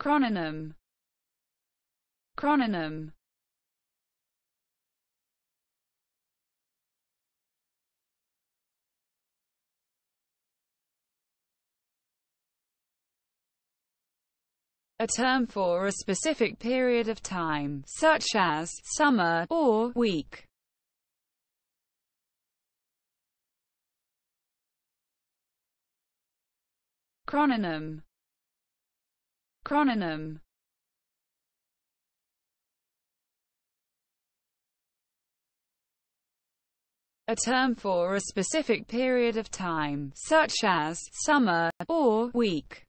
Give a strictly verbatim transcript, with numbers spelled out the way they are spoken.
Chrononym. Chrononym. A term for a specific period of time, such as summer or week. Chrononym. Chrononym. A term for a specific period of time, such as summer or week.